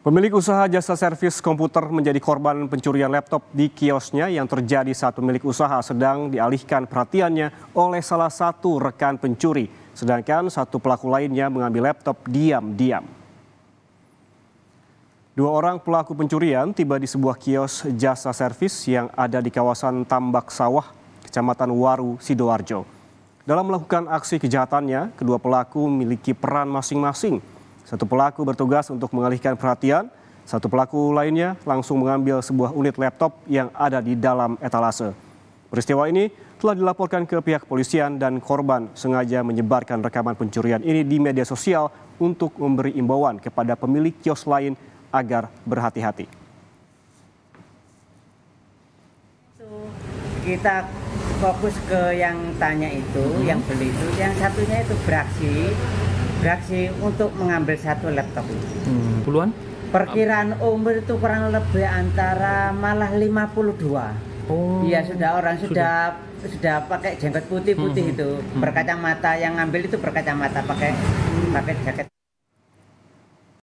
Pemilik usaha jasa servis komputer menjadi korban pencurian laptop di kiosnya yang terjadi saat pemilik usaha sedang dialihkan perhatiannya oleh salah satu rekan pencuri, sedangkan satu pelaku lainnya mengambil laptop diam-diam. Dua orang pelaku pencurian tiba di sebuah kios jasa servis yang ada di kawasan Tambak Sawah, Kecamatan Waru, Sidoarjo. Dalam melakukan aksi kejahatannya, kedua pelaku memiliki peran masing-masing. Satu pelaku bertugas untuk mengalihkan perhatian, satu pelaku lainnya langsung mengambil sebuah unit laptop yang ada di dalam etalase. Peristiwa ini telah dilaporkan ke pihak kepolisian dan korban sengaja menyebarkan rekaman pencurian ini di media sosial untuk memberi imbauan kepada pemilik kios lain agar berhati-hati. Kita fokus ke yang tanya itu, yang beli itu, yang satunya itu beraksi untuk mengambil satu laptop. Puluhan? Perkiraan umur itu kurang lebih antara malah 52. Oh. Iya, sudah pakai jenggot putih itu, berkacamata, yang ngambil itu berkacamata, pakai jaket.